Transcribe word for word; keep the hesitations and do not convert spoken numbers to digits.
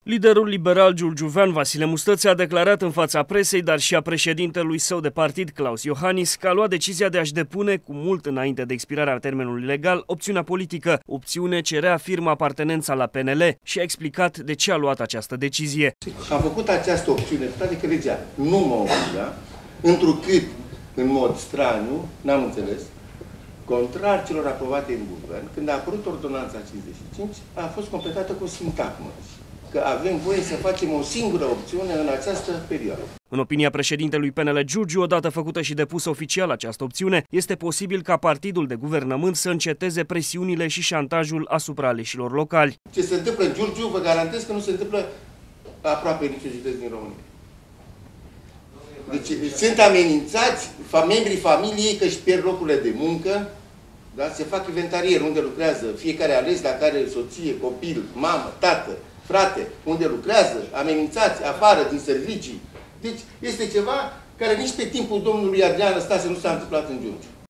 Liderul liberal giurgiuvean Vasile Mustățea a declarat în fața presei, dar și a președintelui său de partid, Klaus Iohannis, că a luat decizia de a-și depune, cu mult înainte de expirarea termenului legal, opțiunea politică, opțiune ce reafirmă apartenența la P N L și a explicat de ce a luat această decizie. Am făcut această opțiune, toate că legea nu mă obliga, întrucât, în mod straniu, n-am înțeles, contrar celor aprobate în guvern, când a apărut ordonanța cincizeci și cinci, a fost completată cu sintagmă, că avem voie să facem o singură opțiune în această perioadă. În opinia președintelui P N L Giurgiu, odată făcută și depusă oficial această opțiune, este posibil ca partidul de guvernământ să înceteze presiunile și șantajul asupra aleșilor locali. Ce se întâmplă în Giurgiu, vă garantez că nu se întâmplă aproape niciun județ din România. Deci sunt amenințați membrii familiei că își pierd locurile de muncă, da? Se fac inventarieri unde lucrează fiecare ales, dacă are soție, copil, mamă, tată, frate, unde lucrează, amenințați afară din servicii. Deci este ceva care nici pe timpul domnului Adrian Năstase nu s-a întâmplat în Giurgiu.